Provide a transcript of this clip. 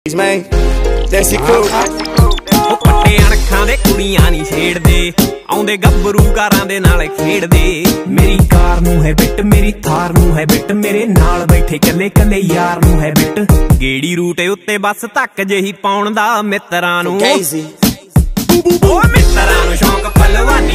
पट्टे अणखां दे कुड़ियां नी छेड़दे आउंदे गब्बरू कारां दे नाल खेड़दे। मेरी कार नूं है बिट मेरी थार नूं है बिट मेरे नाल बैठे कल्ले कल्ले यार नूं है बिट। गेड़ी रूट उत्ते बस धक्क जेही पाउण दा मित्तरां नूं ओ मित्तरां नूं शौक पलवानी